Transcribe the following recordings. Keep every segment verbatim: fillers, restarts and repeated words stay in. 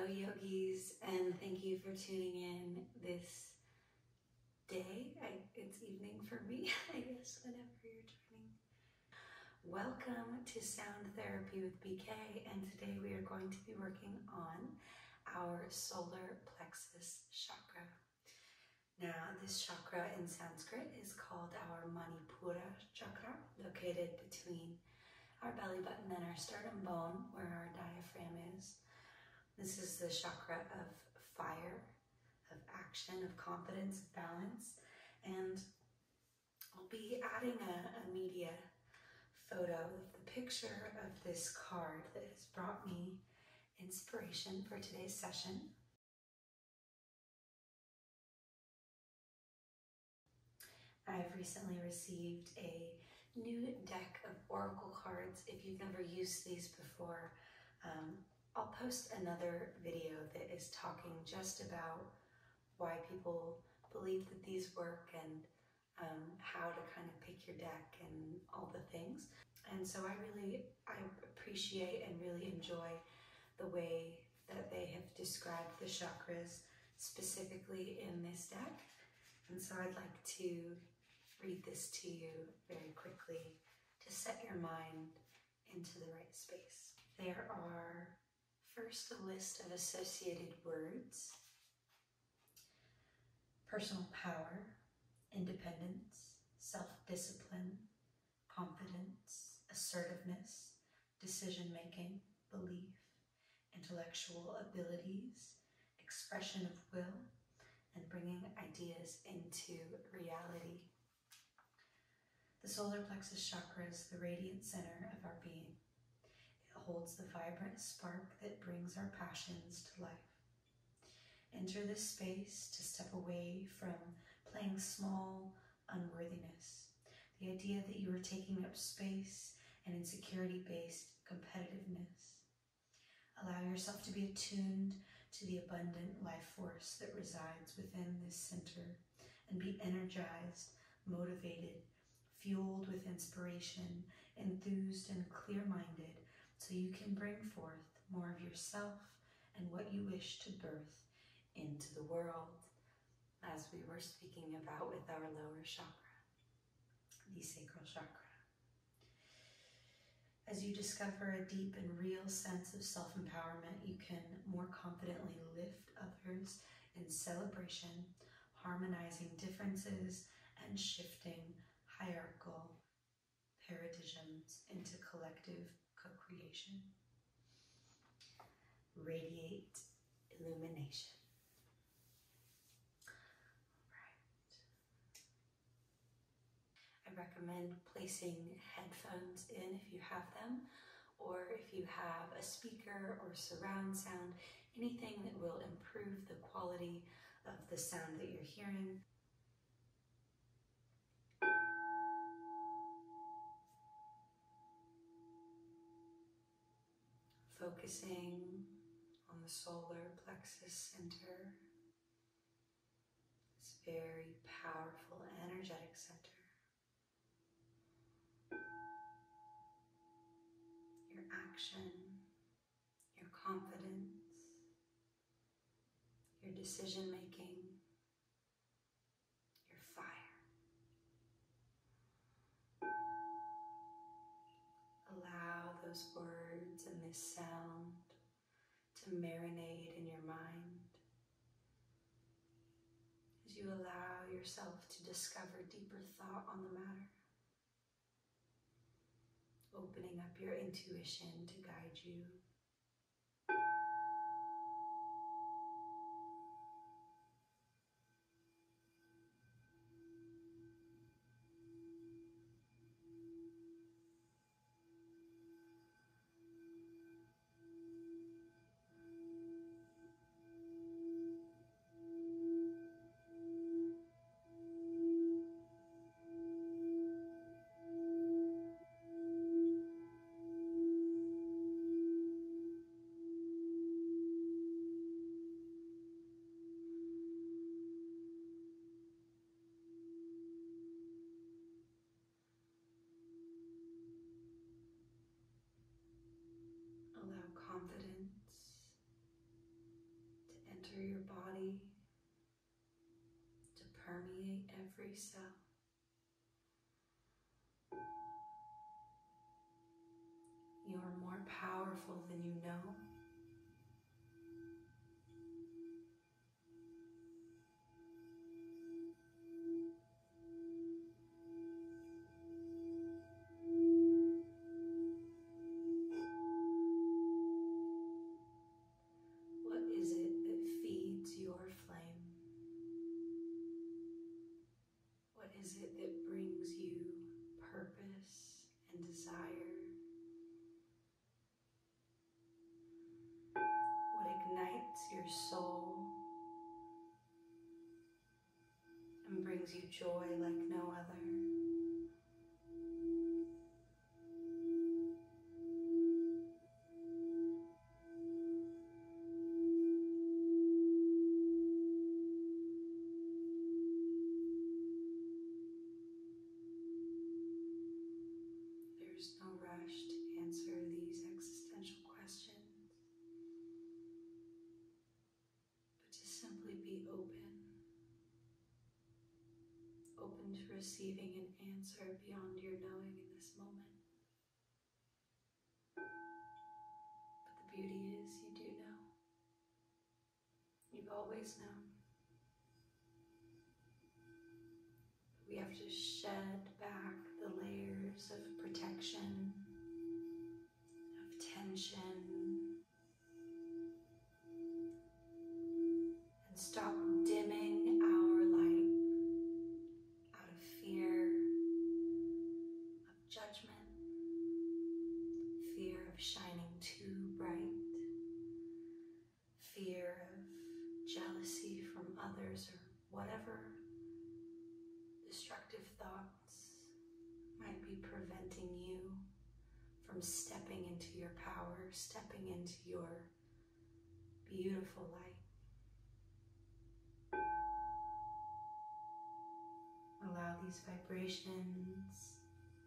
Hello, yogis, and thank you for tuning in this day. I, it's evening for me, I guess, whenever you're joining. Welcome to Sound Therapy with B K, and today we are going to be working on our solar plexus chakra. Now, this chakra in Sanskrit is called our Manipura chakra, located between our belly button and our sternum bone, where our diaphragm is. This is the chakra of fire, of action, of confidence, of balance. And I'll be adding a, a media photo of the picture of this card that has brought me inspiration for today's session. I've recently received a new deck of oracle cards. If you've never used these before, um, I'll post another video that is talking just about why people believe that these work and um, how to kind of pick your deck and all the things. And so I really, I appreciate and really enjoy the way that they have described the chakras specifically in this deck. And so I'd like to read this to you very quickly to set your mind into the right space. There are first a list of associated words: personal power, independence, self-discipline, confidence, assertiveness, decision-making, belief, intellectual abilities, expression of will, and bringing ideas into reality. The solar plexus chakra is the radiant center of our being. It holds the vibrant spark that brings our passions to life. Enter this space to step away from playing small unworthiness, the idea that you are taking up space, and insecurity-based competitiveness. Allow yourself to be attuned to the abundant life force that resides within this center, and be energized, motivated, fueled with inspiration, enthused and clear-minded, so you can bring forth more of yourself and what you wish to birth into the world, as we were speaking about with our lower chakra, the sacral chakra. As you discover a deep and real sense of self-empowerment, you can more confidently lift others in celebration, harmonizing differences and shifting hierarchical paradigms into collective co-creation. Radiate illumination. I recommend placing headphones in if you have them, or if you have a speaker or surround sound, anything that will improve the quality of the sound that you're hearing. Focusing on the solar plexus center, this very powerful, energetic center. Your action, your confidence, your decision making, your fire. Allow those words and this sound to marinate in your mind as you allow yourself to discover deeper thought on the matter, opening up your intuition to guide you. every cell. You are more powerful than you know. What is it that feeds your flame? What is it that brings you purpose and desire? What ignites your soul and brings you joy like no other? There's no rush to answer these existential questions, but to simply be open, open to receiving an answer beyond your knowing in this moment. But the beauty is you do know. You've always known. We have to shed back the layers of protection, of tension, and stop dimming our light out of fear of judgment, fear of shining too bright, fear of jealousy from others, or whatever destructive thoughts might be preventing you from stepping into your power, stepping into your beautiful light. Allow these vibrations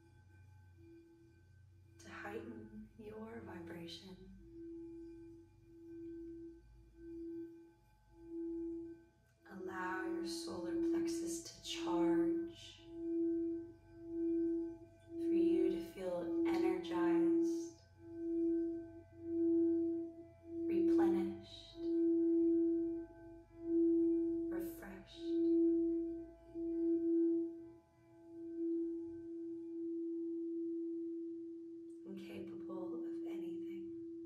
to heighten your vibration. Allow your solar plexus to charge, for you to feel energized, replenished, refreshed. And capable of anything.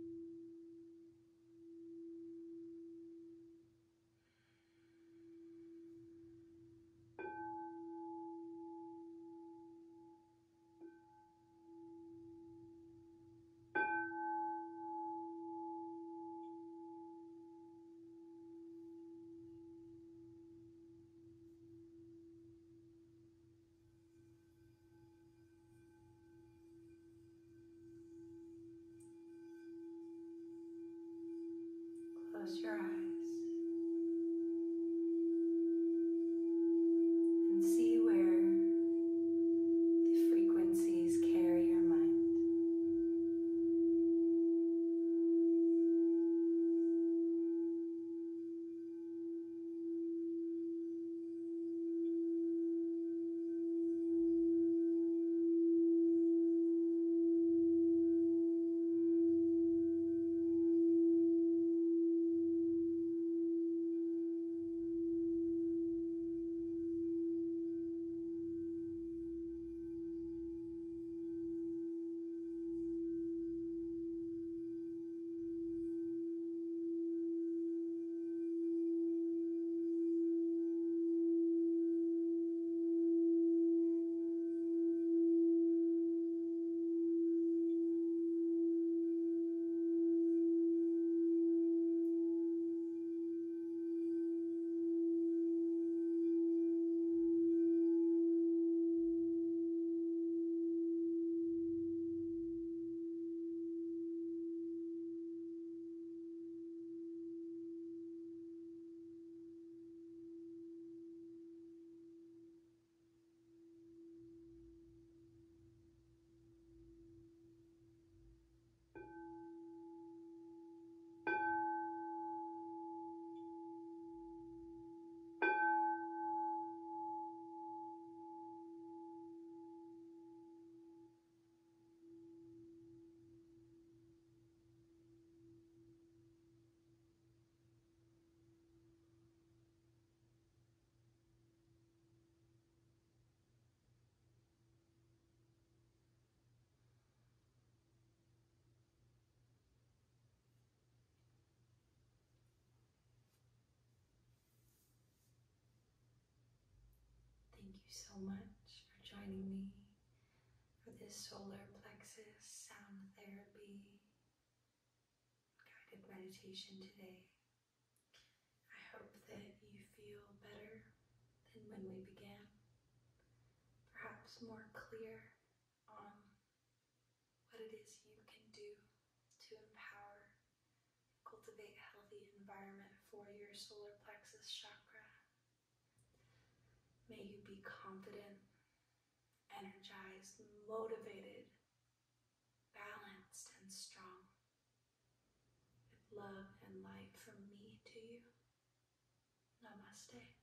Close your eyes and see where the frequencies carry your mind. so much for joining me for this solar plexus sound therapy guided meditation today. I hope that you feel better than when we began, perhaps more clear on what it is you can do to empower and cultivate a healthy environment for your solar plexus chakra. May you be confident, energized, motivated, balanced, and strong. With love and light from me to you. Namaste.